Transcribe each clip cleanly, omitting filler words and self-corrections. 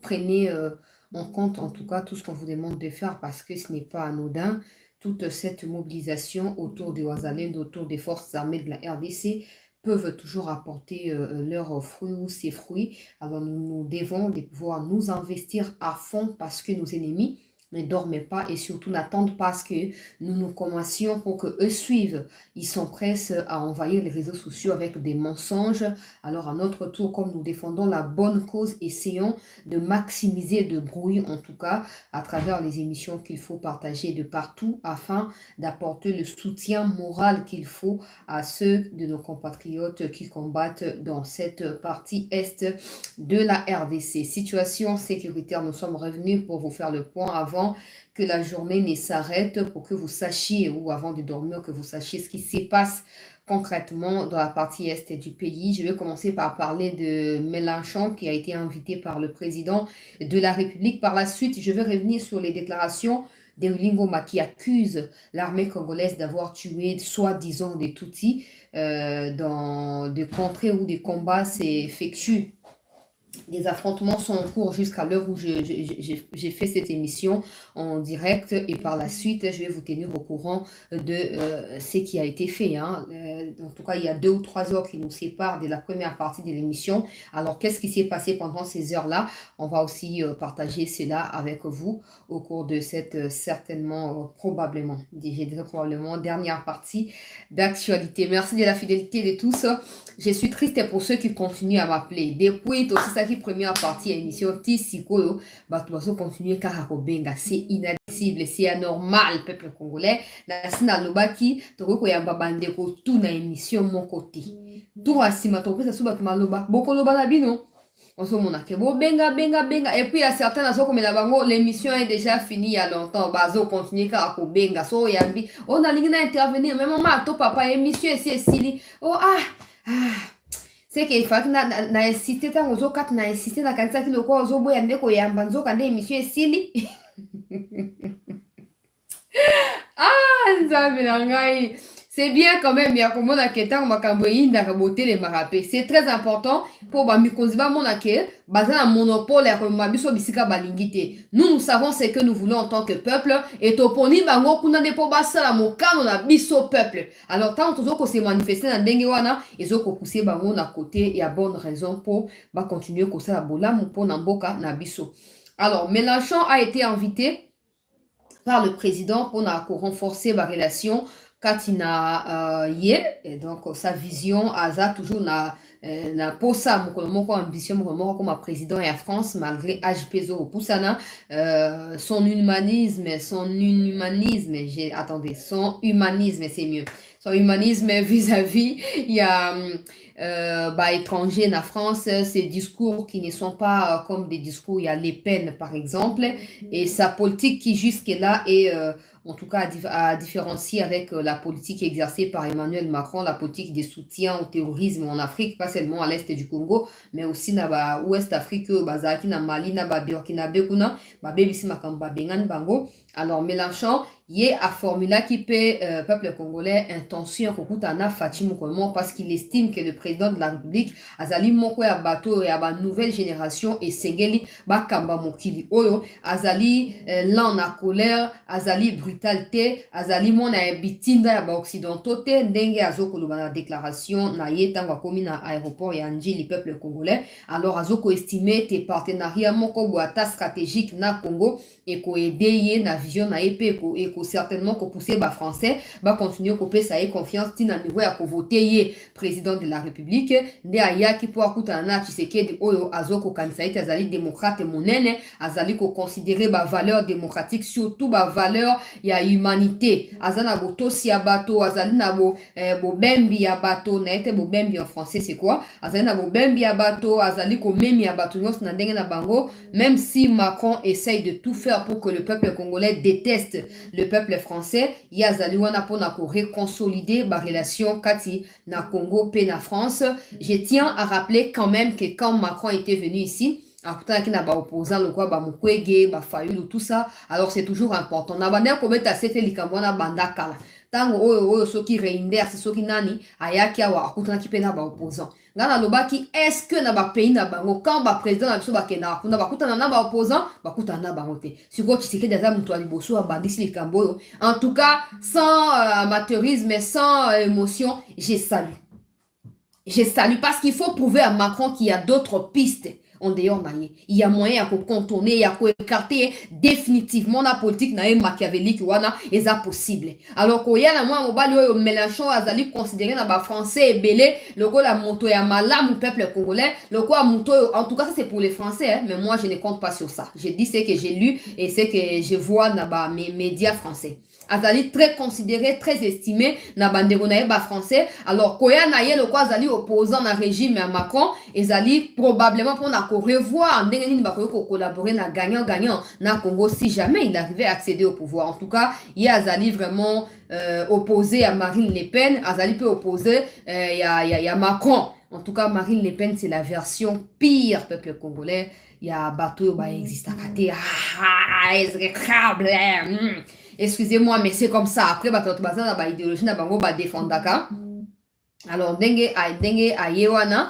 prenez en compte en tout cas tout ce qu'on vous demande de faire parce que ce n'est pas anodin. Toute cette mobilisation autour des Ouazalènes, autour des forces armées de la RDC peuvent toujours apporter leurs fruits ou ses fruits. Alors nous devons pouvoir nous investir à fond parce que nos ennemis ne dorment pas et surtout n'attendent pas que nous nous commencions pour qu'eux suivent. Ils sont prêts à envahir les réseaux sociaux avec des mensonges. Alors à notre tour, comme nous défendons la bonne cause, essayons de maximiser, de brouiller en tout cas à travers les émissions qu'il faut partager de partout afin d'apporter le soutien moral qu'il faut à ceux de nos compatriotes qui combattent dans cette partie est de la RDC. Situation sécuritaire, nous sommes revenus pour vous faire le point avant que la journée ne s'arrête, pour que vous sachiez, ou avant de dormir, que vous sachiez ce qui se passe concrètement dans la partie est du pays. Je vais commencer par parler de Mélenchon qui a été invité par le président de la République. Par la suite, je vais revenir sur les déclarations d'Engoma qui accuse l'armée congolaise d'avoir tué soi-disant des Tutsis dans des contrées où des combats s'effectuent. Les affrontements sont en cours jusqu'à l'heure où j'ai fait cette émission en direct et par la suite, je vais vous tenir au courant de ce qui a été fait. Hein. En tout cas, il y a 2 ou 3 heures qui nous séparent de la première partie de l'émission. Alors, qu'est-ce qui s'est passé pendant ces heures-là? On va aussi partager cela avec vous au cours de cette certainement, probablement, je dirais probablement, dernière partie d'actualité. Merci de la fidélité de tous. Je suis triste pour ceux qui continuent à m'appeler. Depuis aussi ça qui première partie émission Tissiko, Batuaso continue car Benga, c'est inadmissible, c'est anormal peuple congolais. La sina lobaki, toko yamba bande ko tout na émission mon côté. Tout asima toko ça suba maloba. Boko loba la bino. On se mona ke bo benga. Et puis il y a certains nazo comme la bango l'émission est déjà finie il y a longtemps. Bazo continue car benga so yambi. On a ligne intervenir même maman to papa émission c'est sili. Oh c'est qu'il faut que na insisté tant aux autres na insisté na kanisa kilo kwa ozo boya ndeko yamba nzoka nde émission esili. Nzambe na ngai. C'est bien quand même, il y a comme on a qu'étant makamboyi na raboter les marapé. C'est très important pour bamikoziba monake, basé un monopole et mabiso bisika balingite. Nous savons ce que nous voulons en tant que peuple et toponi bango kuna ne po basala mokano na biso peuple. Alors tant que se manifester na ndenge wana, ezoko pousser bango na côté et à bonne raison pour ba continuer ko sala bolamu pour na mboka na biso. Alors Mélenchon a été invité par le président pour renforcer la relation Katina et donc sa vision Aza toujours na posa moko ambition moko comme président et à France malgré HPZO au Poussana son humanisme son humanisme c'est mieux son humanisme vis-à-vis il y a étrangers en France, ces discours qui ne sont pas comme des discours, il y a Le Pen par exemple, et sa politique qui jusque-là est en tout cas à différencier avec la politique exercée par Emmanuel Macron, la politique de soutien au terrorisme en Afrique, pas seulement à l'est du Congo, mais aussi dans l'ouest Afrique, na Mali, na Burkina Faso, babebisi makamba bengan bango. Alors Mélenchon, il y a un formula qui peut peuple congolais intention kokutana Fatima Kolmo parce qu'il estime que le président de la République azali moko ya bato ya ba nouvelle génération et sengeli bakamba mokili oyo azali l'an na colère azali brutalité azali mona bitinda ya ba occidentaux te ndenge azoko loba na déclaration na yetanga komi na aéroport ya Njili peuple congolais. Alors azoko estimer tes partenariats moko boata stratégique na Congo et ko aider na vision na EP et certainement qu'on pousser bas français va continuer à couper ça et confiance tina niveau à voter président de la République nde aya qui pour akuta na Tshisekedi oyo azoko kansaite azali démocrate monene azali ko considérer ba valeur démocratique surtout ba valeur ya humanité azana boto si abato azali na bo bembi ya bato na ete bo bembi en français c'est quoi azali na bo bembi ya bato azali ko memi ya bato nyos na ndenge na bango même si Macron essaye de tout faire pour que le peuple congolais déteste le peuple français, il y a Zaliwana pour consolider la relation Kati na Congo pe na France. Je tiens à rappeler quand même que quand Macron était venu ici, opposant le quoi Mukwege, Fayulu, tout ça, alors c'est toujours important. Na banda ko beta sete likamwana banda kala. Tango oyo soki reinder soki nani ayaki awa akutana ki pe na ba opposant. ngana lobaki est-ce que na ba pays na bango quand ba président na biso ba kenda kuna ba kutana na ba opposant ba kutana na bango te siko Tshisekedi aza mutu ali boso abandisi likambo en tout cas sans amateurisme sans émotion j'ai salué parce qu'il faut prouver à Macron qu'il y a d'autres pistes en dehors maillé. Il y a moyen de contourner, il y a écarter définitivement la politique machiavélique et ça possible. Alors qu'il y a moi Mélenchon azali considéré na ba français et belé le la moto ya malam peuple congolais le quoi moto en tout cas ça c'est pour les français hein, mais moi je ne compte pas sur ça. Je dis ce que j'ai lu et ce que je vois dans mes médias français. Azali très considéré, très estimé na bandeko na ba français. Alors koya na ye le quoi azali opposant na régime à Macron, ezali probablement pour na revoir ndenge nini ba ko collaborer na gagnant na Congo si jamais il arrivait à accéder au pouvoir. En tout cas, il azali vraiment opposé à Marine Le Pen, azali peut opposé il y a Macron. En tout cas, Marine Le Pen c'est la version pire peuple congolais. Il y a bateau ba existe exécrable. Excusez-moi, mais c'est comme ça. Après, bah, idéologie na bango ba défendaka. Alors, dengue ayewana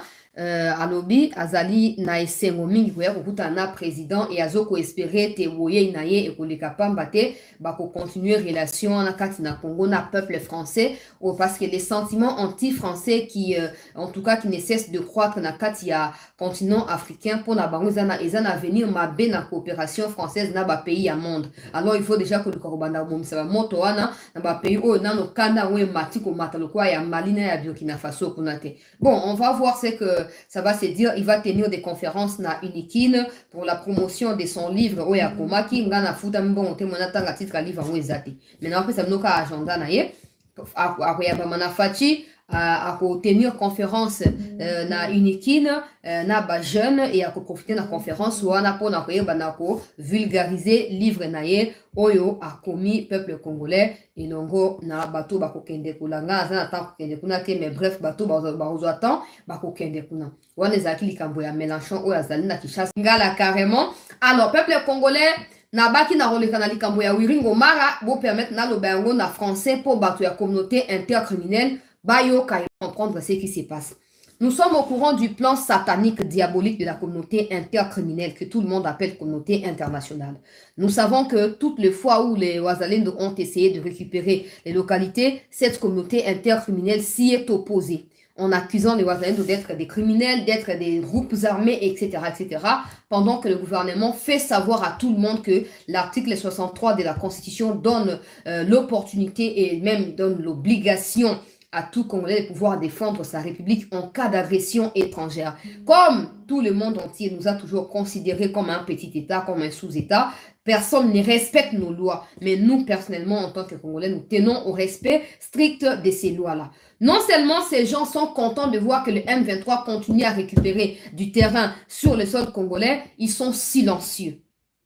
alobi azali na esengo mingi koya kokuta na président et azoko espérer te boye na ye ekoleka pamba te bako continuer relation na kati na Congo na peuple français parce que les sentiments anti-français qui en tout cas qui ne cessent de croître na kati ya continent africain pour na bango ezana venir mabe na coopération française na ba pays ya monde. Alors il faut déjà que le korobanda bomisa ba moto wana na ba pays o na no kanda we matiko matalo kwa ya Mali na ya Burkina Faso kunate. Bon, on va voir ce que ça va se dire. Il va tenir des conférences na Unikin pour la promotion de son livre Oya Komaki ngana futa mbongo te monatanga titre livre ngo ezate. Maintenant après ça mnoka agenda na ye akoya ba manafachi à tenir conférence na Unikin na ba jeune et à profiter na conférence wana pour na koyeba na ko vulgariser livre na ye oyo a commis peuple congolais et longo na bato ba ko kende kulanga za ta ko kende kuna ke mais bref bato ba ozo attend ba ko kende kuna wana ezaki likambo ya Mélenchon oyo azali na Kinshasa ngala carrément. Alors peuple congolais na baki na roleka na likambo ya Wiringo Mara bo permettre na lobango na français pour bato ya communauté intercriminelle bayo ka comprendre ce qui se passe. Nous sommes au courant du plan satanique diabolique de la communauté intercriminelle que tout le monde appelle communauté internationale. Nous savons que toutes les fois où les Ouazalendo ont essayé de récupérer les localités, cette communauté intercriminelle s'y est opposée en accusant les Ouazalendo d'être des criminels, d'être des groupes armés, etc., etc., pendant que le gouvernement fait savoir à tout le monde que l'article 63 de la Constitution donne l'opportunité et même donne l'obligation à tout Congolais de pouvoir défendre sa République en cas d'agression étrangère. Comme tout le monde entier nous a toujours considérés comme un petit État, comme un sous-État, personne ne respecte nos lois. Mais nous, personnellement, en tant que Congolais, nous tenons au respect strict de ces lois-là. Non seulement ces gens sont contents de voir que le M23 continue à récupérer du terrain sur le sol congolais, ils sont silencieux.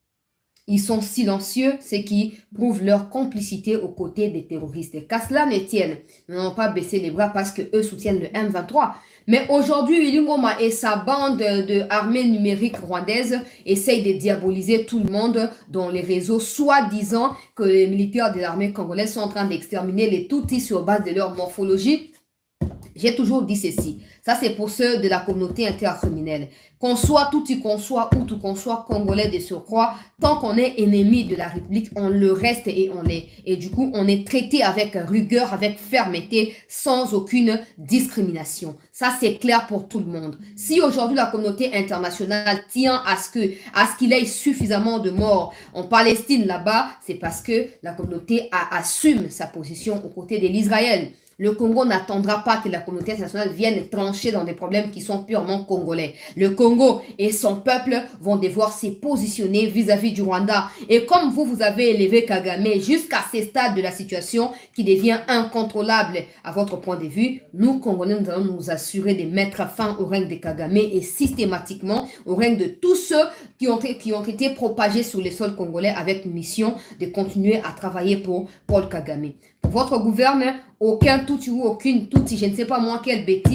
Ils sont silencieux, ce qui prouve leur complicité aux côtés des terroristes. Qu'à cela ne tienne, ils n'ont pas baissé les bras parce qu'eux soutiennent le M23. Mais aujourd'hui, Willy Ngoma et sa bande d'armée numérique rwandaise essayent de diaboliser tout le monde dans les réseaux, soi-disant que les militaires de l'armée congolaise sont en train d'exterminer les Tutsis sur base de leur morphologie. J'ai toujours dit ceci. Ça, c'est pour ceux de la communauté intercriminelle. Qu'on soit Tutsi, qu'on soit Hutu, qu'on soit Congolais de surcroît, tant qu'on est ennemi de la République, on le reste et on l'est. Et du coup, on est traité avec rigueur, avec fermeté, sans aucune discrimination. Ça, c'est clair pour tout le monde. Si aujourd'hui, la communauté internationale tient à ce qu'il ait suffisamment de morts en Palestine là-bas, c'est parce que la communauté assume sa position aux côtés de l'Israël. Le Congo n'attendra pas que la communauté internationale vienne trancher dans des problèmes qui sont purement congolais. Le Congo et son peuple vont devoir se positionner vis-à-vis du Rwanda. Et comme vous avez élevé Kagame jusqu'à ce stade de la situation qui devient incontrôlable à votre point de vue, nous, Congolais, nous allons nous assurer de mettre fin au règne de Kagame et systématiquement au règne de tous ceux qui ont été propagés sur les sols congolais avec une mission de continuer à travailler pour Paul Kagame. Pour votre gouvernement, aucun Tutsi ou aucune Tutsi, je ne sais pas moi quelle bêtise,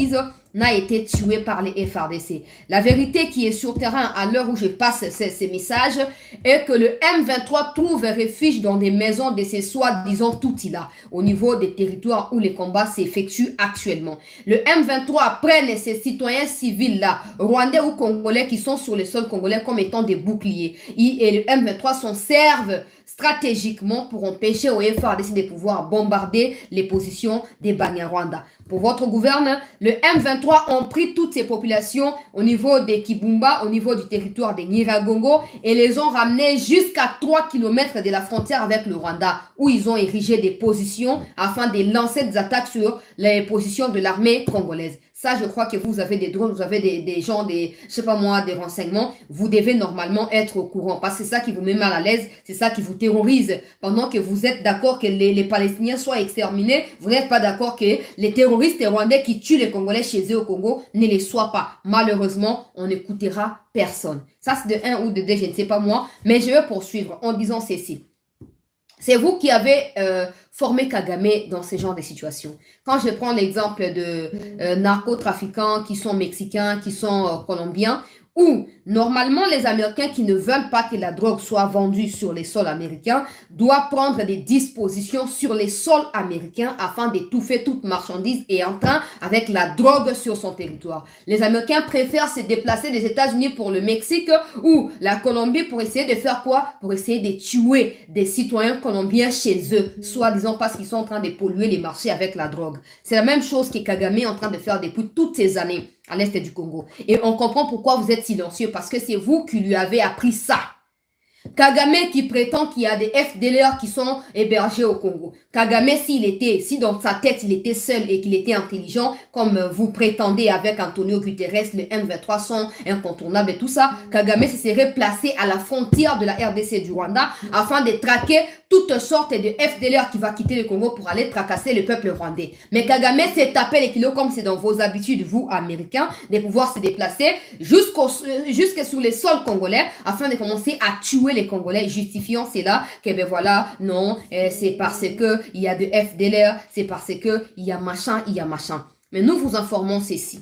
n'a été tué par les FARDC. La vérité qui est sur terrain à l'heure où je passe ces messages est que le M23 trouve refuge dans des maisons de ces soi-disant Tutila au niveau des territoires où les combats s'effectuent actuellement. Le M23 prenne ces citoyens civils-là, rwandais ou congolais qui sont sur le sol congolais comme étant des boucliers. Et le M23 s'en servent stratégiquement pour empêcher au FARDC de pouvoir bombarder les positions des Banyarwanda. Pour votre gouverne, le M23 ont pris toutes ces populations au niveau des Kibumba, au niveau du territoire des Nyiragongo et les ont ramenées jusqu'à 3 km de la frontière avec le Rwanda où ils ont érigé des positions afin de lancer des attaques sur les positions de l'armée congolaise. Ça, je crois que vous avez des drones, vous avez des gens, je sais pas moi, des renseignements. Vous devez normalement être au courant parce que c'est ça qui vous met mal à l'aise, c'est ça qui vous terrorise. Pendant que vous êtes d'accord que les Palestiniens soient exterminés, vous n'êtes pas d'accord que les terroristes rwandais qui tuent les Congolais chez eux au Congo ne les soient pas. Malheureusement, on n'écoutera personne. Ça, c'est de 1 ou de 2, je ne sais pas moi, mais je vais poursuivre en disant ceci. C'est vous qui avez formé Kagame dans ce genre de situations. Quand je prends l'exemple de narcotrafiquants qui sont mexicains, qui sont colombiens, où normalement les Américains qui ne veulent pas que la drogue soit vendue sur les sols américains doivent prendre des dispositions sur les sols américains afin d'étouffer toute marchandise et entrant avec la drogue sur son territoire. Les Américains préfèrent se déplacer des États-Unis pour le Mexique ou la Colombie pour essayer de faire quoi? Pour essayer de tuer des citoyens colombiens chez eux, soi-disant parce qu'ils sont en train de polluer les marchés avec la drogue. C'est la même chose que Kagame est en train de faire depuis toutes ces années à l'est du Congo. Et on comprend pourquoi vous êtes silencieux, parce que c'est vous qui lui avez appris ça. Kagame qui prétend qu'il y a des FDLR qui sont hébergés au Congo. Kagame, si dans sa tête il était seul et qu'il était intelligent, comme vous prétendez avec Antonio Guterres, le M23 sont incontournables et tout ça, Kagame se serait placé à la frontière de la RDC du Rwanda afin de traquer toutes sortes de FDLR qui va quitter le Congo pour aller tracasser le peuple rwandais. Mais Kagame s'est tapé les kilos comme c'est dans vos habitudes, vous, Américains, de pouvoir se déplacer jusque sur les sols congolais afin de commencer à tuer les Congolais, justifiant cela que ben voilà, non, c'est parce que il y a de FDLR, c'est parce que il y a machin. Mais nous vous informons ceci.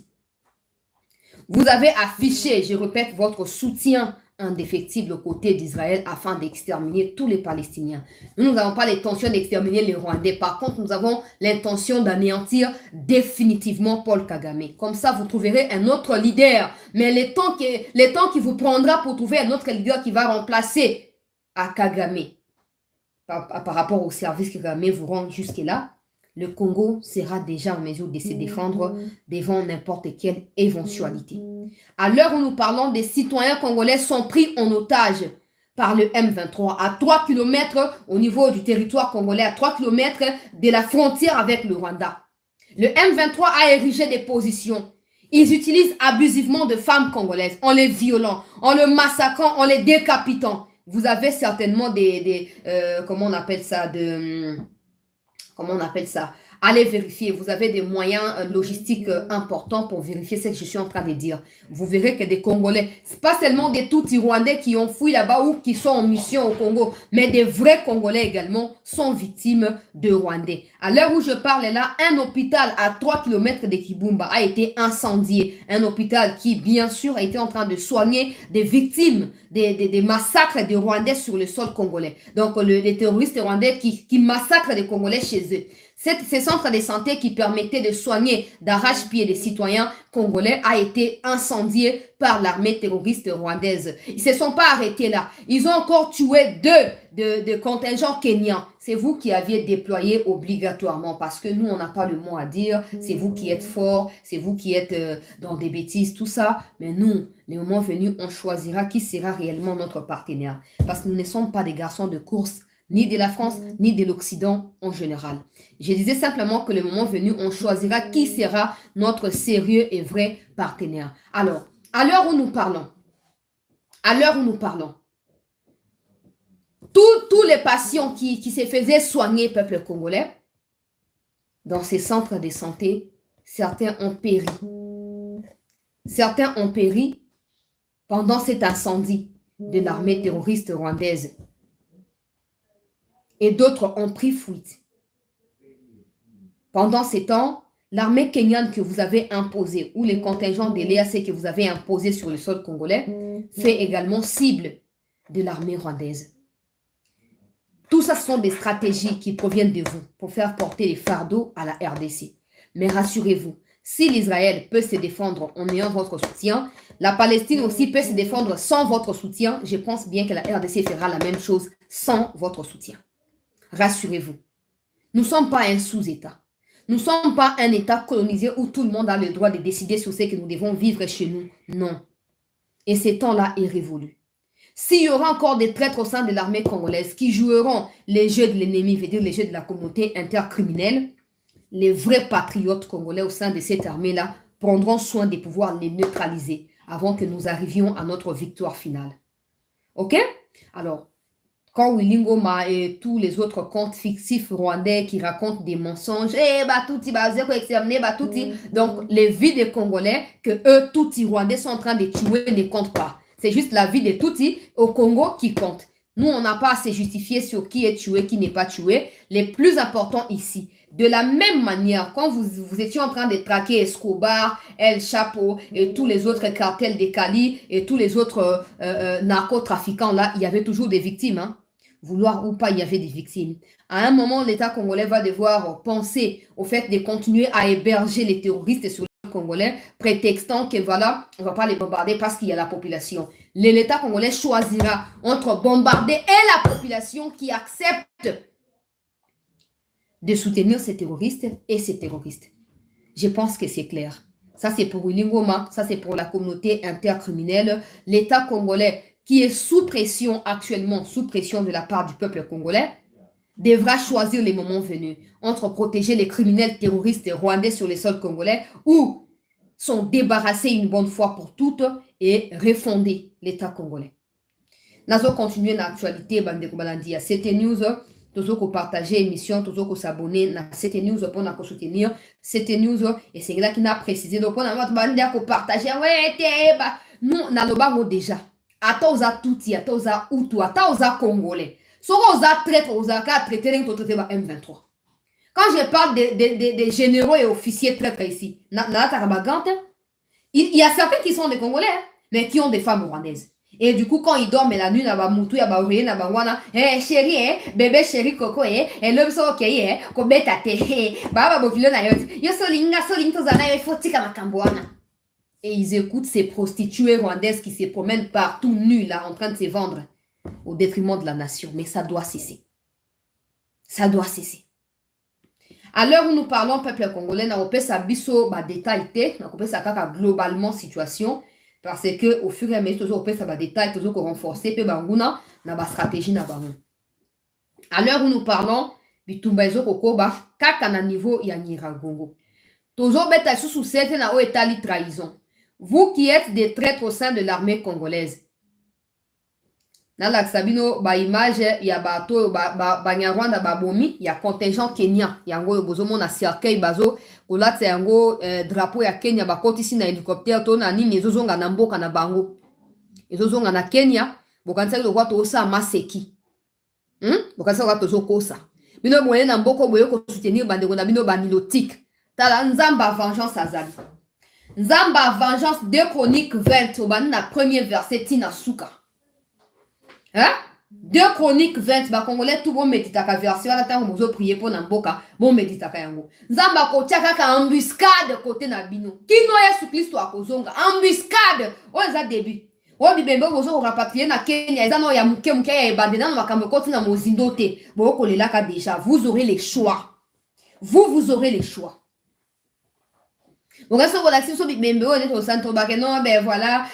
Vous avez affiché, je répète, votre soutien indéfectible aux côtés d'Israël afin d'exterminer tous les Palestiniens. Nous n'avons pas l'intention d'exterminer les Rwandais. Par contre, nous avons l'intention d'anéantir définitivement Paul Kagame. Comme ça, vous trouverez un autre leader. Mais les temps qui vous prendra pour trouver un autre leader qui va remplacer à Kagame par rapport au service que Kagame vous rend jusque-là, le Congo sera déjà en mesure de se défendre devant n'importe quelle éventualité. À l'heure où nous parlons, des citoyens congolais sont pris en otage par le M23 à 3 km au niveau du territoire congolais, à 3 km de la frontière avec le Rwanda. Le M23 a érigé des positions. Ils utilisent abusivement de femmes congolaises en les violant, en les massacrant, en les décapitant. Vous avez certainement comment on appelle ça, allez vérifier, vous avez des moyens logistiques importants pour vérifier ce que je suis en train de dire. Vous verrez que des Congolais, ce n'est pas seulement des Tutsis rwandais qui ont fui là-bas ou qui sont en mission au Congo, mais des vrais Congolais également sont victimes de Rwandais. À l'heure où je parle là, un hôpital à 3 km de Kibumba a été incendié. Un hôpital qui, bien sûr, a été en train de soigner des victimes des massacres des Rwandais sur le sol congolais. Donc, les terroristes rwandais qui massacrent des Congolais chez eux. Ces centres de santé qui permettaient de soigner d'arrache-pied des citoyens congolais a été incendié par l'armée terroriste rwandaise. Ils ne se sont pas arrêtés là. Ils ont encore tué deux contingents kenyans. C'est vous qui aviez déployé obligatoirement parce que nous, on n'a pas le mot à dire. C'est vous qui êtes forts, c'est vous qui êtes dans des bêtises, tout ça. Mais nous, le moment venu, on choisira qui sera réellement notre partenaire. Parce que nous ne sommes pas des garçons de course, ni de la France, ni de l'Occident en général. Je disais simplement que le moment venu, on choisira qui sera notre sérieux et vrai partenaire. Alors, à l'heure où nous parlons, tous les patients qui se faisaient soigner, peuple congolais, dans ces centres de santé, certains ont péri. Certains ont péri pendant cet incendie de l'armée terroriste rwandaise. Et d'autres ont pris fuite. Pendant ces temps, l'armée kenyane que vous avez imposée ou les contingents de l'EAC que vous avez imposés sur le sol congolais fait également cible de l'armée rwandaise. Tout ça, ce sont des stratégies qui proviennent de vous pour faire porter les fardeaux à la RDC. Mais rassurez-vous, si l'Israël peut se défendre en ayant votre soutien, la Palestine aussi peut se défendre sans votre soutien. Je pense bien que la RDC fera la même chose sans votre soutien. Rassurez-vous, nous ne sommes pas un sous-État. Nous ne sommes pas un État colonisé où tout le monde a le droit de décider sur ce que nous devons vivre chez nous. Non. Et ce temps-là est révolu. S'il y aura encore des traîtres au sein de l'armée congolaise qui joueront les jeux de l'ennemi, c'est-à-dire les jeux de la communauté intercriminelle, les vrais patriotes congolais au sein de cette armée-là prendront soin de pouvoir les neutraliser avant que nous arrivions à notre victoire finale. OK? Alors, quand Willy Ngoma et tous les autres comptes fictifs rwandais qui racontent des mensonges, donc les vies des Congolais que eux, Tutsi rwandais, sont en train de tuer ne comptent pas. C'est juste la vie de Tutsi au Congo qui compte. Nous, on n'a pas à se justifier sur qui est tué, qui n'est pas tué. Les plus importants ici. De la même manière, quand vous étiez en train de traquer Escobar, El Chapo et tous les autres cartels des Cali et tous les autres narcotrafiquants là, il y avait toujours des victimes. Hein. Vouloir ou pas, il y avait des victimes. À un moment, l'État congolais va devoir penser au fait de continuer à héberger les terroristes sur le congolais, prétextant que voilà, on ne va pas les bombarder parce qu'il y a la population. L'État congolais choisira entre bombarder et la population qui accepte de soutenir ces terroristes et ces terroristes. Je pense que c'est clair. Ça, c'est pour Willy Ngoma, ça, c'est pour la communauté intercriminelle. L'État congolais, qui est sous pression actuellement, sous pression de la part du peuple congolais, devra choisir les moments venus entre protéger les criminels terroristes rwandais sur les sols congolais ou s'en débarrasser une bonne fois pour toutes et refonder l'État congolais. Nous allons continuer l'actualité, Bandeko Balandi, à cette news. Toujours qu'on partage l'émission, toujours qu'on s'abonne à cette news pour nous soutenir cette news. Et c'est là qu'il a précisé. Donc, on a partagé. Nous, on a déjà. Attends, on a tout, attends, on a Hutu, attends, on a Congolais. Si on a traité, on a traité M23. Quand je parle des généraux et officiers traîtres ici, il y a certains qui sont des Congolais, mais qui ont des femmes rwandaises. Et du coup, quand ils dorment la nuit, chérie, bébé chéri coco, et l'homme so ok, et ils écoutent ces prostituées rwandaises qui se promènent partout nues là, en train de se vendre au détriment de la nation. Mais ça doit cesser. Ça doit cesser. À l'heure où nous parlons, peuple congolais, n'a pas sa biso détail, n'a pas sa globalement situation. Parce que au fur et à mesure, toujours ça va détailler, toujours renforcer, puis banguna na ba stratégie na bango. À l'heure où nous parlons, bitumba ezo kokoba kaka na niveau ya Nyiragongo. Toujours beta sous cette na o etali trahison. Vous qui êtes des traîtres au sein de l'armée congolaise. Dans la Sabino, ba image ya bato ba Nyarwanda ba bomi ya contingent kenyan yango bozomo na cercueil bazo kolatsa yango drapeau ya Kenya bakotisi na hélicoptère to na nini ezozonga na mboka na bango ezozonga na Kenya bokanisa lokwa to sa maseki bokanisa lokwa to zokosa bino boye na mboko boye ko soutenir bandeko na bino banilotique tala nzamba vengeance azali nzamba vengeance 2 Chroniques 20 obani na premier verset tina suka. Hein? 2 Chroniques 20, ba Congolais tout bon méditaka version à temps vous prier pour Namboka, bon méditaka yango. Nzamba ko tiaka ka embuscade côté na bino. Kino Yesu Kristo akozonga embuscade. O za début. O bibembe bozo ko rapatrier na Kenya, eza no ya muke ya ebande na makambo koti na mozindo te. Bo ko lelaka déjà, vous aurez les choix. Vous aurez les choix. Donc, si vous avez dit que vous avez non, ben voilà,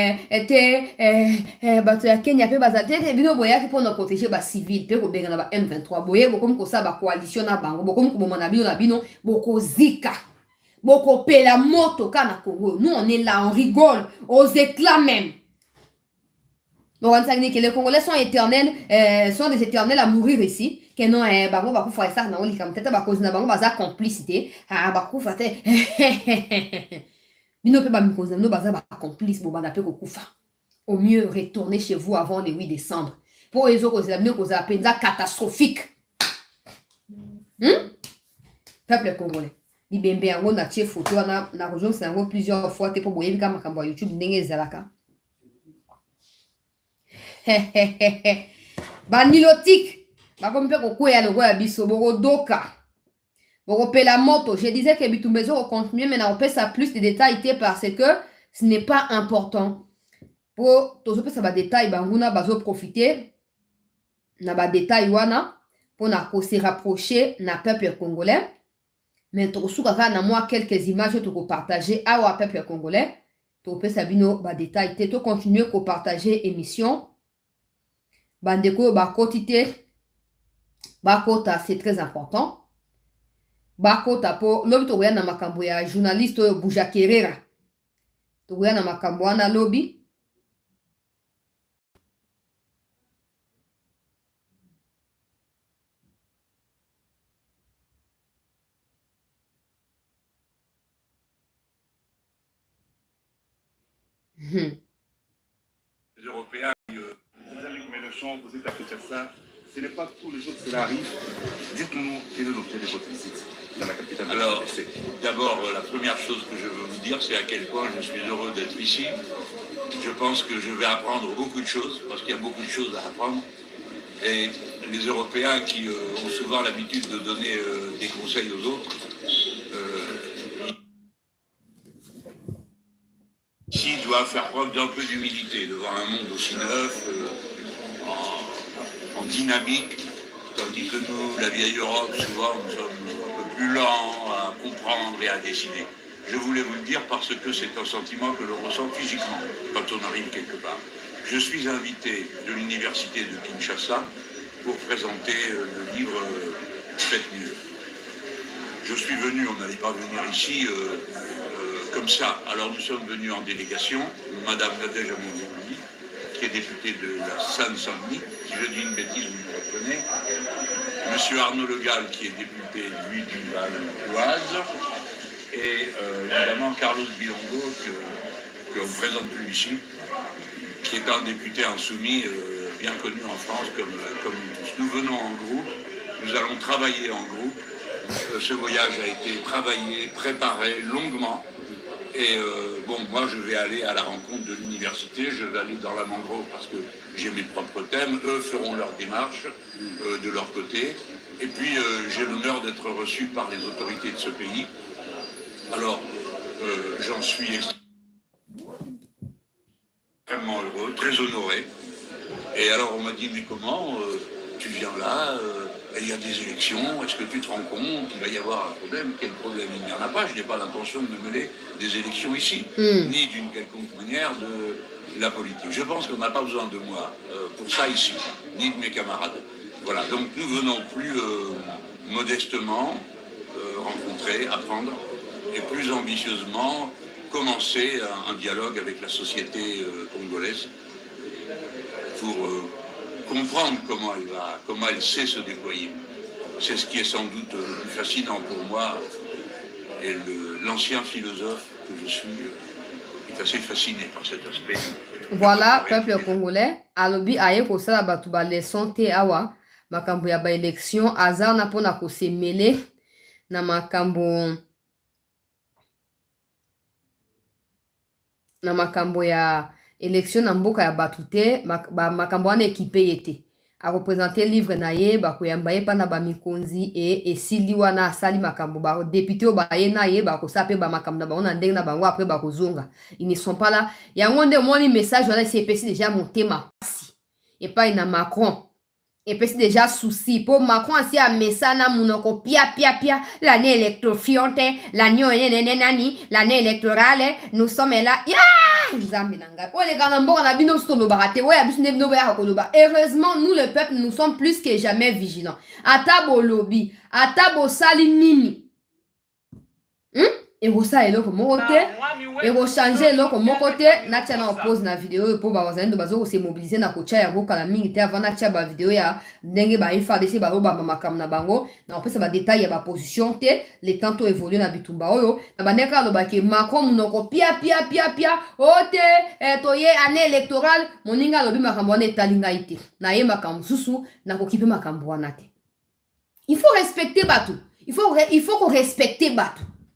bato ya Kenya pe bazate bino boya pour nous protéger ba civil pe ko benga na ba M23 boye bokom ko sa ba coalition na bango bokom ko bomona bino boko zika boko pela moto kana Congo. Nous on est là, on rigole aux éclats même. Donc on sait que les Congolais sont éternels, sont des éternels à mourir ici. Que non, bango baku fa ça na oli comme tete ba cause na bango baza complicité. Ah baku fa te. Bino pe ba mi cause no baza ba complice bo bana pe ko kufa. Au mieux retourner chez vous avant le 8 décembre. Pour les autres cause mieux cause penza catastrophique. Peuple congolais. libembe yango na tie photo wana na rejoindre yango plusieurs fois te po boyebi ka makambo ya YouTube ndenge ezalaka. Bandilotique bakomi mpe kokwea logo ya biso bokodoka bokopela moto. Je disais que bitumbezo au continuer mais na opesa plus de détails te parce que ce n'est pas important pour tozopesa ba détails banguna bazo profiter na ba détails wana pour na ko se rapprocher na peuple congolais. Mais tokosuka ka na moi quelques images to partager awa peuple congolais to pesa bino ba détails te to continuer ko partager émission bandeko ba quotité ba kota c'est très important ba kota po lobi to na makambo ya journaliste Buja Kerera to na makambo wana lobi Les Européens, vous avez mes leçons, vous êtes à faire ça. Ce n'est pas tous les jours que cela arrive. Dites-nous quel est l'objet de votre visite dans la capitale. Alors, d'abord, la première chose que je veux vous dire, c'est à quel point je suis heureux d'être ici. Je pense que je vais apprendre beaucoup de choses, parce qu'il y a beaucoup de choses à apprendre. Et les Européens qui ont souvent l'habitude de donner des conseils aux autres, ici doivent faire preuve d'un peu d'humilité devant un monde aussi neuf, en dynamique, tandis que nous, la vieille Europe, souvent nous sommes un peu plus lents à comprendre et à décider. Je voulais vous le dire parce que c'est un sentiment que l'on ressent physiquement quand on arrive quelque part. Je suis invité de l'université de Kinshasa pour présenter le livre Faites mieux. Je suis venu, on n'allait pas venir ici comme ça. Alors nous sommes venus en délégation, Madame Nadège Amondouli, qui est députée de la Seine-Saint-Denis, si je dis une bêtise, vous me reprenez. Monsieur Arnaud Le Gall, qui est député, lui, du Val-d'Oise, et évidemment Carlos Bilongo, que l'on ne présente plus ici, qui est un député insoumis bien connu en France comme nous venons en groupe, nous allons travailler en groupe. Ce voyage a été travaillé, préparé longuement. Et bon, moi je vais aller à la rencontre de l'université, je vais aller dans la mangrove parce que j'ai mes propres thèmes, eux feront leur démarche de leur côté. Et puis j'ai l'honneur d'être reçu par les autorités de ce pays. Alors j'en suis extrêmement heureux, très honoré. Et alors on m'a dit, mais comment tu viens là il y a des élections, est-ce que tu te rends compte qu'il va y avoir un problème? Quel problème? Il n'y en a pas, je n'ai pas l'intention de me mêler des élections ici, ni d'une quelconque manière de la politique. Je pense qu'on n'a pas besoin de moi pour ça ici, ni de mes camarades. Voilà, donc nous venons plus modestement rencontrer, apprendre, et plus ambitieusement commencer un dialogue avec la société congolaise pour comprendre comment elle sait se déployer. C'est ce qui est sans doute le plus fascinant pour moi. Et l'ancien philosophe que je suis est assez fasciné par cet aspect. Voilà, peuple congolais, alobi aye ko sala batu ba leçon te awa, makambo ya ba élection, azar na pona ko se mêler na makambo ya élection na mboka ya batu te, makambo wana équipé yete. A représenter livre na ye, bakoyamba ye pa na ba mikonzi et esili wana asali makambo ba député o ba ye na ye ba ko sape ba makambo na ba on ndenge na bango après ba ko zonga. Ils ne sont pas là. Yango nde moni message wana c'est epesi déjà monter ma pasi. Et pas ina Macron. Epesi déjà souci pour Macron asi a mesana munoko pia l'année électorale, l'année électorale, nous sommes là. Heureusement, nous le peuple, nous sommes plus que jamais vigilants. Atabo lobby, atabo salinini. Et vous savez, donc, mon côté, et vous changez, donc, mon côté, natia na oppose na vidéo, pour bazendo bazo se mobiliser na kocha ya boka la mingi te avant natia ba vidéo ya ndenge ba ifa desi ba roba makam na bango, na opesa ba détail ya ba position te, les tanto évoluer na bitumba oyo, na ba neka lo ba ke Macron munoko pia, ote, toye année électorale, moninga lobi makambo na etalinga ite, na ye makambo susu, na kokipe makambo wana te. Il faut respecter Batu. Il faut qu'on respecte Batu.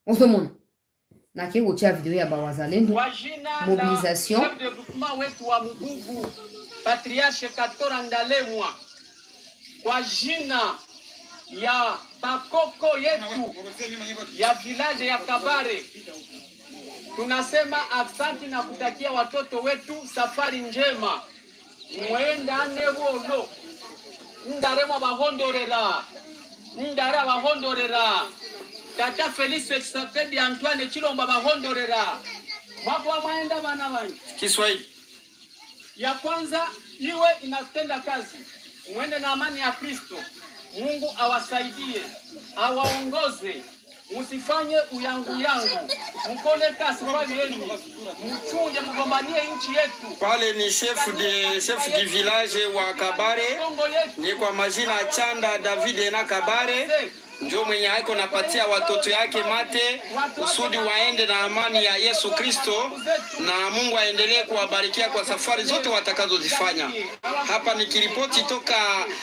ozomona nake kotia video ya bawazalendo mobilisation chef de groupement wetu wa Mugugu Patriarche Katora Ndalemwa, kwa jina ya bakoko yetu ya village ya Kabare, tunasema asante na kutakia watoto wetu safari njema. Mwenda nevolo ndaremwa bahondorera ndara bahondorera tata Felix Tshisekedi Antoine Chilomba bahondorera mwako mwaenda bana bani Kiswahili ya kwanza iwe inatenda kazi, mwende na amani ya Kristo. Mungu awasaidie, awaongoze, msifanye uyangu, mkole kasi kwa yenu, mchunge, mgombanie nchi yetu. pale ni chef du village wa Kabare, ni kwa majina Chanda David na Kabare, ndio mwenye haiko napatia watoto yake mate kusudi waende na amani ya Yesu Kristo, na Mungu aendelee kuwabarikia kwa safari zote watakazozifanya. Hapa nikiripoti toka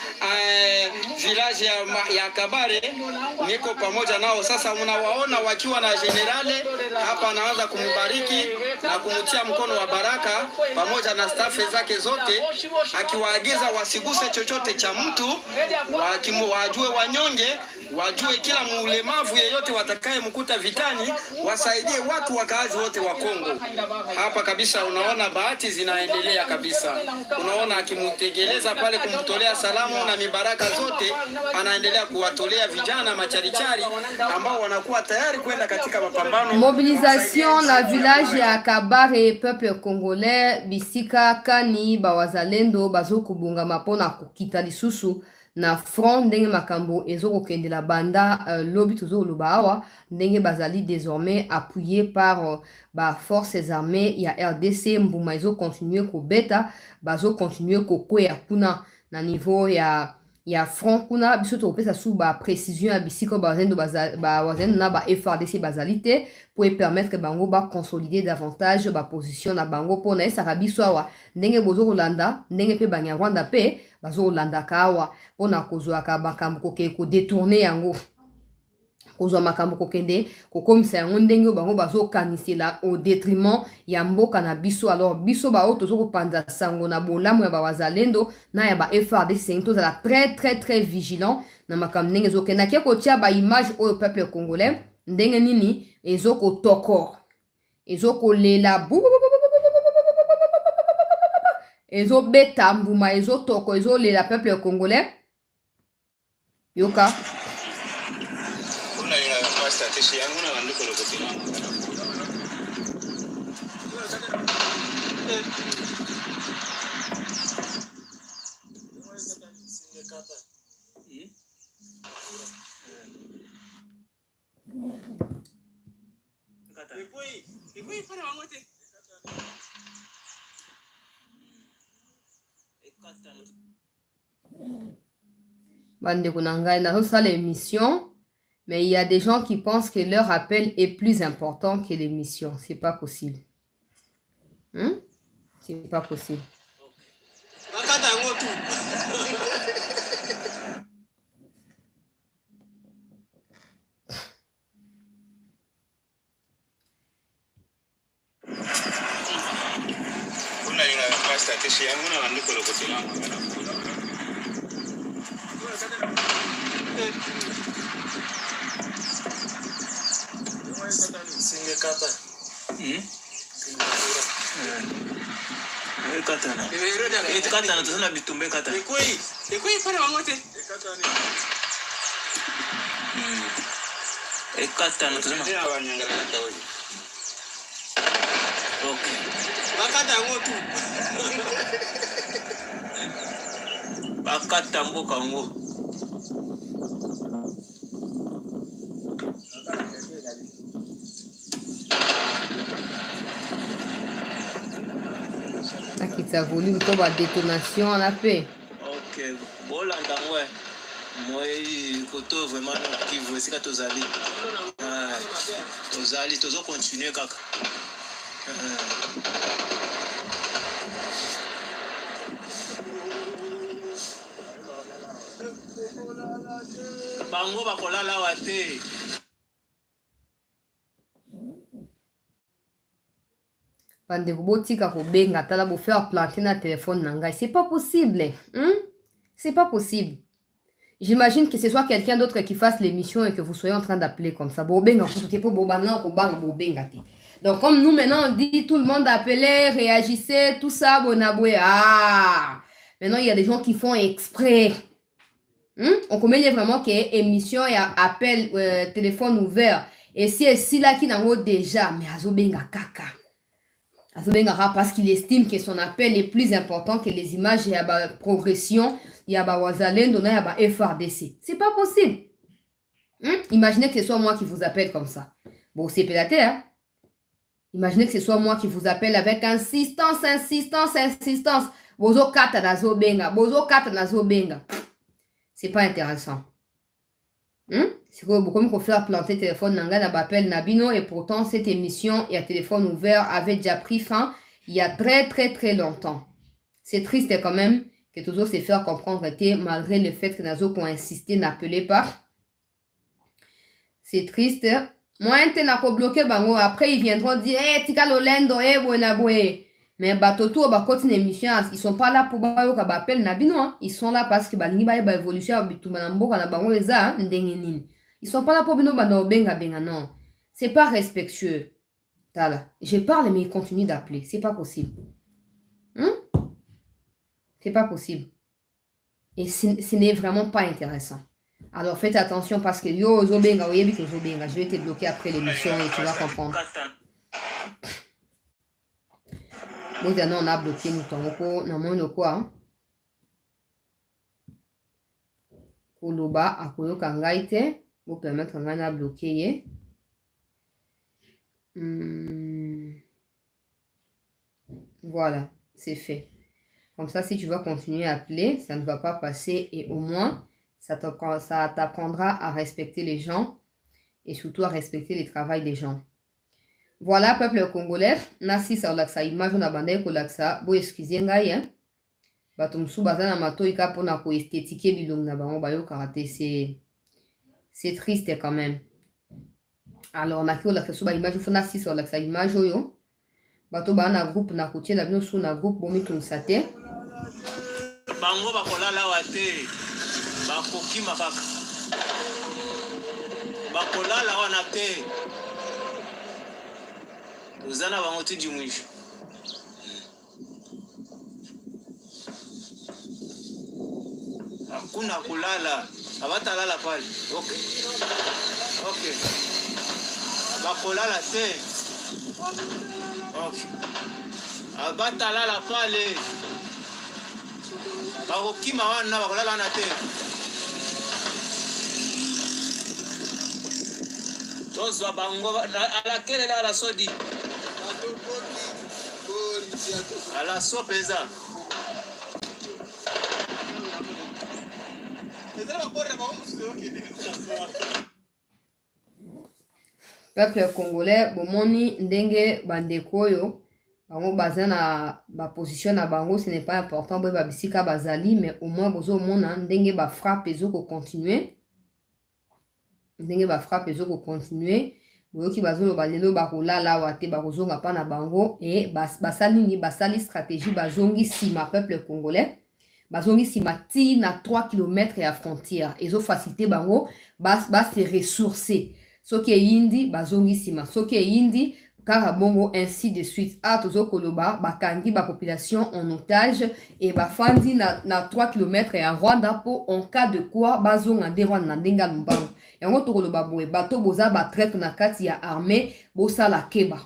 village ya Kabare, niko pamoja nao. Sasa mnawaona wakiwa na generale hapa, anaanza kumbariki na kumtia mkono wa baraka pamoja na staff zake zote, akiwaagiza wasiguse chochote cha mtu, wajue wanyonge, wajue kila mulemavu yeyote watakaye mkuta vitani, wasaidie watu wakaazi wote wa Kongo. Hapa kabisa unaona bahati zinaendelea kabisa. Unaona akimutegeleza pale kumtolea salamu na mibaraka zote, anaendelea kuwatolea vijana macharichari ambao wanakuwa tayari kwenda katika mapambano. Mobilisation na village ya Kabare, peuple congolais bisika kani bawazalendo bazokubunga mapona kukita lisusu na front ndenge makambo ezoko kendela banda lobi tozo lubawa ndenge bazali désormais appuyé par ba forces armées ya RDC. Mbuma ezo continuer ko beta, bazo continuer ko kwea kuna na niveau ya front kuna biso to pesa sous ba précision ya bisiko bazendo na ba FARDC bazalité pour permettre bango ba consolider davantage ba position na bango pona esa biso awa ndenge bozo kolanda ndenge pe banyarwanda pe bazo kolanda kawa pona kozwa ka bakambo koke ko détourner yango kozwa makambo kokende kokomisa yango ndenge bango bazo kanisela au détriment ya mboka na biso. Alors biso ba oto zoko panza sango na bolamu ya bawazalendo na ya ba FARDC to za très vigilant na makambo ndenge zo kenda kia kotia ba image au peuple congolais ndenge nini ezoko toko ezoko lela ezo beta mbuma ezo toko ezo lela peuple congolais yoka Bande kunangai na ça l'émission. Mais il y a des gens qui pensent que leur appel est plus important que l'émission. C'est pas possible. C'est pas possible. Ça volume comme la détonation à la paix. Ok, bon là ouais. Moi koto vraiment qui veut c'est que tozali. Tozali tozo continuer kaka. Bango bakola la wate. Bande robotika ko benga tala bo faire planter na téléphone nanga. C'est pas possible. C'est pas possible. J'imagine que ce soit quelqu'un d'autre qui fasse l'émission et que vous soyez en train d'appeler comme ça. Donc, comme nous, maintenant, on dit tout le monde appelait, réagissait, tout ça, bonaboué. Ah! Maintenant, il y a des gens qui font exprès. On connaît vraiment qu'il y a émission et appel, téléphone ouvert. Et si là qui n'a pas déjà, mais azobenga kaka. Azobenga parce qu'il estime que son appel est plus important que les images et la progression. Il y a Wazalendo, il y a FRDC. C'est pas possible. Imaginez que ce soit moi qui vous appelle comme ça. Bon, c'est pélaté, hein? Imaginez que ce soit moi qui vous appelle avec insistance. Bozo kata nazo benga. C'est pas intéressant. C'est comme qu'on fait planter le téléphone nanga na bapel nabino et pourtant cette émission et un téléphone ouvert avait déjà pris fin il y a très longtemps. C'est triste quand même que toujours se faire comprendre que malgré le fait que Nazo ont insisté n'appelez pas. C'est triste. Moi, un bloqué bango. Après, ils viendront dire tika lolendo, bonaboué. Mais batoto, continue l'émission. Ils sont pas là pour bayo ka bapel nabino. Ils sont là parce que balingi ba évolution bitumbanambo kana bango eza ndengenini. Ils sont pas là pour bino bano benga non. C'est pas respectueux. Tala. Je parle mais ils continuent d'appeler. C'est pas possible. C'est pas possible. Et ce n'est vraiment pas intéressant. Alors faites attention parce que yo zobenga oyebi que zobenga. Je vais te bloquer après l'émission et tu vas comprendre. Bon, on a bloqué nous tongoko na mono quoi. Koloba akoyo kangaite pour permettre qu'on a bloqué. Voilà, c'est fait. Comme ça, si tu vas continuer à appeler, ça ne va pas passer et au moins, ça t'apprendra à respecter les gens et surtout à respecter le travail des gens. Voilà, peuple congolais. Nasi sa olaksa image na bandai ko laksa. Bo excusez ngai hein. Batumsu bazana matoika pona ko esthétiquer bilong na bango bayo karaté c'est triste quand même. Alors on a que laksa suba image fona nasi sa olaksa image yo. Bato bana groupe na kotie na bino sous na groupe bomi tunsate. Bango bakolala wate bakoki makaka bakolala wana te uzana bango ti mwisho hakuna kulala abatalala pale okay bakolala te okay abatalala pale bakokima wana bakolala na te tozwa bango alakele la la sodi ala so pesa peuple congolais bomoni ndenge bandeko yo bango baza na ba position na bango ce n'est pas important bo babisika bazali mais au moins bozo mona ndenge ba frappe ezoko continuer ndenge ba frappe ezoko continuer boyoki bazolo balelo bakolala wate bakozonga pa na bango et basali stratégie bazongi sima peuple congolais bazongi sima ti na 3 km ya frontière ezo facilité bango bas se ressourcer soki yindi bazongi sima soki yindi kaka bongo ainsi de suite a tozo koloba bakangi ba population en otage et bafandi na 3 km ya Rwanda po en cas de quoi bazonga de Rwanda ndenga lumbango yango tokoloba boye bato boza ba traite na kati ya armée bosala keba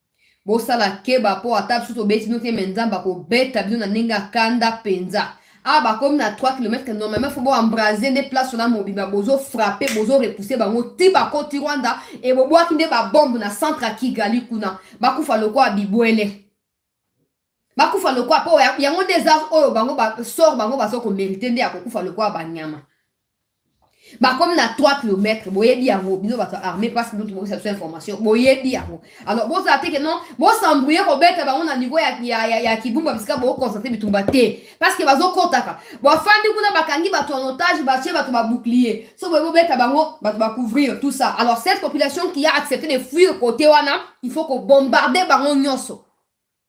po ata biso tobeti bino te me nzambe akobeta bino na ndenge akanda penza bakomi na 3 km normalement faut embraser des places na mobimba bozo frapper bozo repousser bango ti bakoti Rwanda et bobwaki nde babombe na centre ya Kigali kuna bakufa lokwa bibwele bakufa lokwa po yango des arts oyo bango sort bango bazoko mériter nde akokufa lokwa banyama comme na 3 km boyebi yango bino bato armé parce que nous cette information boyebi yango alors bon ça que non bon s'embrouiller robert ba on a niveau ya kibumba bisika bo concentrer bitumba te parce que bazo kotaka bo fandi kuna bakangi bato en otage batie bato ba bouclier so bo beta bango bato ba couvrir tout ça alors cette population qui a accepté de fuir côté wana il faut qu'on bombarder bango nyonso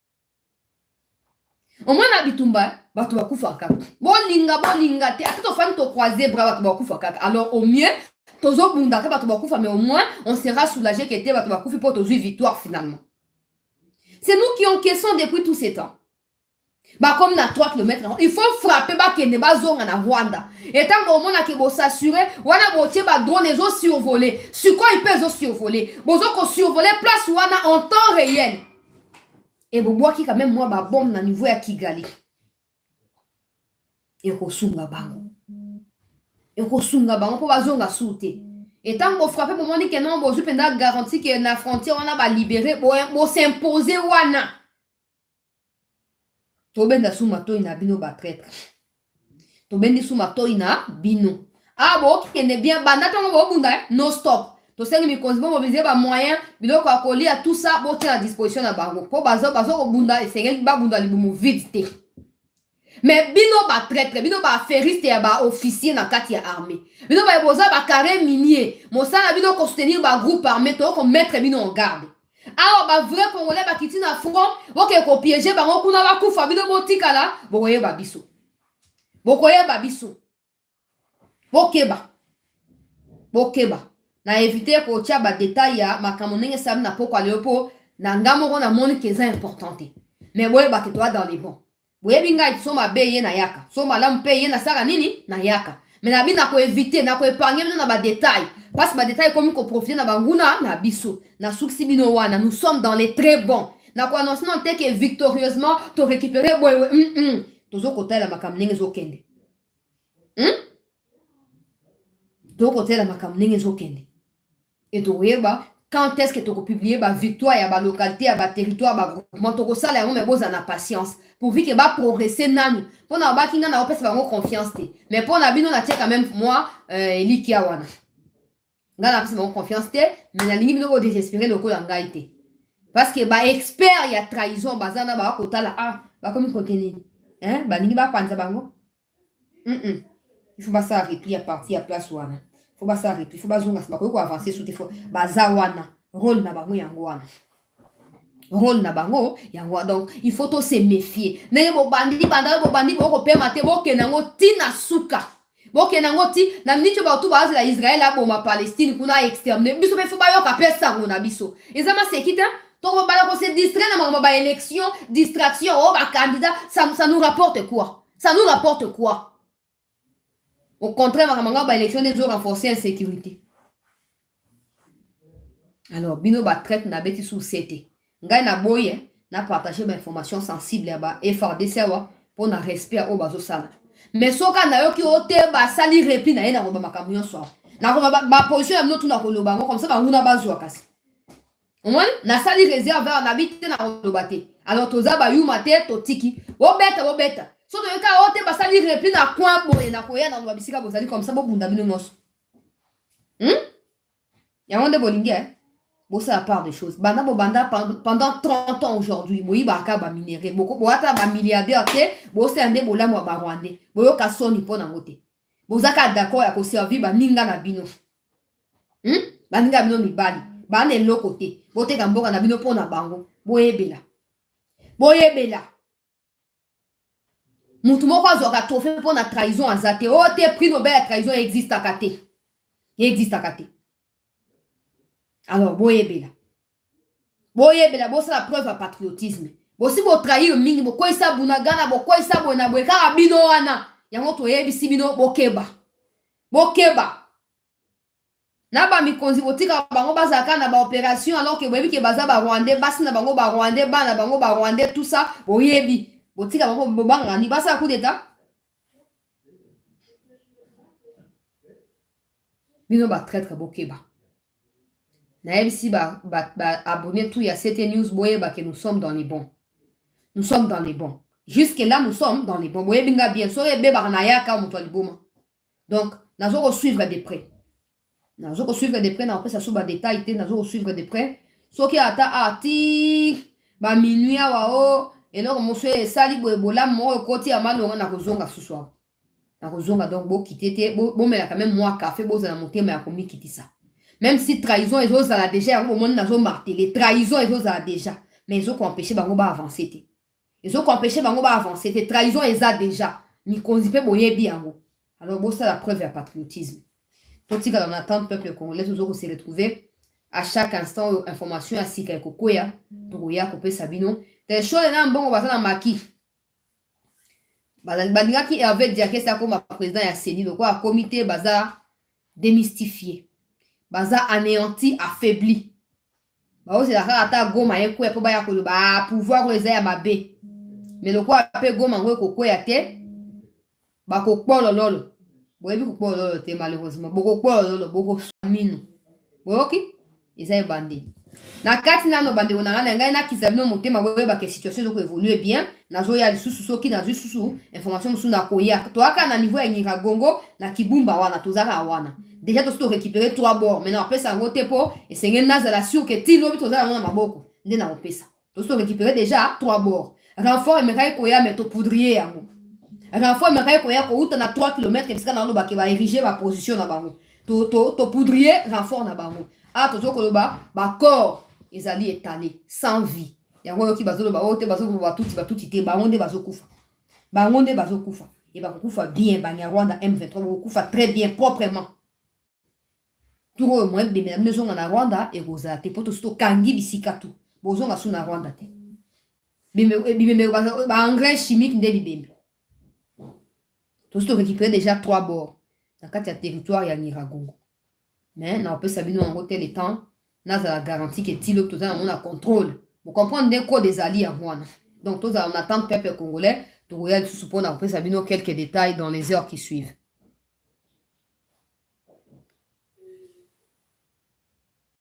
Au moins na bitumba, bato bakufa kaka. Bolinga te, ata to fami to croiser bras bato bakufa kaka. Alors au mieux, tozo bunda ke bato bakufa, mais au moins on sera soulagé que te bato bakufi pour tozo victoire finalement. C'est nous qui encaissons depuis tous ces temps. Bah comme na 3 km, il faut frapper ba kende ba zonga na Rwanda. Et tant qu'on a que bo s'assurer, wana bo tie ba drone les autres survoler. Sur quoi ils peuvent survoler? Bozo ko survoler place wana en temps réel. Et bo bois qui quand même moi ba bombe na niveau ya Kigali. Et ko sunga bango. Et ko sunga bango po ba zonga soute. Et tant qu'on frappe pour moi que non bozo penda garantie que na frontière wana ba libérer bo s'imposer wana. Tobenda sumato ina bino ba traître. Tobendi sumato ina bino. Ah bon, qui est bien banda tongo bo bunda no stop. To sengi mi konzi bo mobiliser ba moyen biloko akoli à tout ça bo te à disposition na bango. Po bazo ko bunda e sengi ba bunda libumu vite te. Mais bino ba traître, bino ba feriste ya ba officier na kati ya armée. Bino ba boza ba carré minier. Mosala bino ko soutenir ba groupe armé to ko mettre bino en garde. Alors, bah, vrai Congolais, bah, qui tient à front, ok, ko piéger, bah, on a la koufa, bino botika là, bokoye babiso. Bokoye babiso. Bokeba. Bokeba. Na éviter ko tia ba détail ya, ma kamonenge sam na poko aleopo, na ngamoro na moni keza importante. Mais boye ba que toi dans les bons. Boye binga ils sont ma beye na yaka. So malam paye na sara nini na yaka. Mais na bina ko éviter, na ko épargner na ba détail. Parce que les détails comme qu'on profite na banguna na biso na suksi bino wana nous sommes dans les très bons na ko annoncer non que victorieusement to récupérer tozo côté la makamnenge zo kende to côté la makamnenge zo kende et to yeba quand est-ce que tu peux publier ba victoire ya ba localité ya ba territoire ba groupement to ko sala ya mais boza na patience pour vite que ba progresser nanu pour na ba kinga na opesa bango confiance te mais pour na bino na tia quand même moi likia wana ngana pesi mon confiance te mais na lingi bino désespérer loko la ngaite parce que ba expert ya trahison bazana ba kotala ah ba comme konteni hein ba lingi ba panza bango il faut pas ça arrêter à partir à place wana il faut pas ça arrêter il faut pas zonga ba ko avancer sous faut baza wana rôle na bango yango wana rôle na bango yango donc il faut to se méfier na bo bandi bo ko pema te bo kenango tina suka boke nangoti na mnicho ba tu bazi la Israël a boma Palestine kuna exterminer biso pe fo ba yo ka pesa ngona biso ezama sekita to ba la ko se distraire na ba élection distraction oh ba candidat ça nous rapporte quoi au contraire ba élection des jours renforcer insécurité alors bino ba traite na beti sous CT ngai na boye na partager ba information sensible ba FRDC wa pour na respect au bazo sala. Mais soka na yo ki ote ba sali repli na ena ba makamyo so na ko ba position ya mnotu na koloba comme ça ba nguna bazwa kasi omoni na sali réserve na bité na kolobate alors toza ba yuma te to tiki wo beta so to yoka ote ba sali repli na coin boye na koya na ba bisika bo sali comme ça bo bunda bino noso ya onde bolingi bon, c'est la part des choses. Banda pendant 30 ans aujourd'hui, boyi baka ba minéré. Boko boata ba milliardaire te, bo se ande bola mo ba rwandais. Boyo ka soni po na ngote. Bozaka d'accord ya ko servir ba ninga na bino. Ba ninga bino mibali. Ba ne loko te. Bote ka mboka na bino po na bango. Boyebela. Mutu moko azoka trophée po na trahison azate. O te prix Nobel ya trahison existe akate. Alors, boyebela, c'est la preuve à patriotisme. Bo si bo trahir mingi, bo koi sa bunagana, bo koi sa bona, bo kara bino wana. Yango to yebi si bino bokeba. Na ba mi konzi botika bango bazaka na ba opération alors que boyebi ke baza ba Rwandais, basi na bango ba Rwandais, ba na bango ba Rwandais, tout ça, boyebi. Botika bango bobanga ni basa coup d'état. Bino ba traître bokeba. Si abonner tout, il y a 7 news, que nous sommes dans les bons. Jusque-là, nous sommes dans les bons. Bien sûr, donc, nous allons suivre de près. Nous allons ça sur détail, nous allons suivre de près. Ce qui a minuit, et donc, monsieur, sali, bola, moi, côté, à mal, on a besoin ce soir. Donc, bon, quitter, bon, mais quand même, moi, café, bon, ça a monté, mais à combien quitter ça. Même si trahison et autres a déjà au monde n'a martelé trahison et autres a déjà mais ils ont empêché bango ba avancer Ils ont empêché bango ba avancer. C'était trahison eza déjà. Mi konzipe boye biango. Alors bon, ça la preuve à patriotisme. Tout ce qu'on attend le peuple congolais, toujours se retrouver à chaque instant information à Sika Kokoya, Togoya, Kopé Sabino. Des choses là, bon, on va dans Maki. Badinga qui avait dit que ça comme président ya Séni, donc quoi, comité bazar démystifié. Bazar anéanti, affaibli. Bah, c'est la rata goma yeko ya poba ya ko ba pouvoir les ya babé. Mais le quoi appelle goma ngo Kokoya te. Ba ko polo lolo. Boyebi ko polo lolo te malheureusement. Boko polo lolo, boko samino. Boyoki? Ils ont bandé. Na kati na no bande onanga na ngai na kizabino motema boyeba que situation zoko évoluer bien na zo ya lisusu soki na lisusu information musu na koya to aka na niveau ya Nyiragongo na Kibumba wana tozaka wana déjà to récupérer 3 bords maintenant après ça ngote po et c'est ngena za la sûr que ti lobi tozala na maboko nde na opesa to récupérer déjà 3 bords renfort mekai koya mais to poudrier yango renfort mekai koya ko uta na 3 km bisika na loba ke ba ériger ba position na bango to poudrier renfort na bango. Ah, toujours que le bas, corps, ils allaient étaler, sans vie. Il y a un qui bazo le bas, tout, baronde bazo koufa. Baronde bazo koufa. Et bah koufa bien, Rwanda M23, koufa très bien, proprement. Tout le monde, mais nous sommes en Rwanda, et vous avez pour tout kangi bisikatu. Vous avez sous na Rwanda. Mais engrais chimique de bibembe. Tout ce récupéré déjà 3 bords. Dans le territoire, il y a Nyiragongo. Mais on peut savoir en hôtel les temps, on a la garantie que Tilo tout ça on a contrôle. Vous comprenez des codes des alliés à moi. Donc tout ça on attend le peuple congolais. Donc on peut savoir quelques détails dans les heures qui suivent.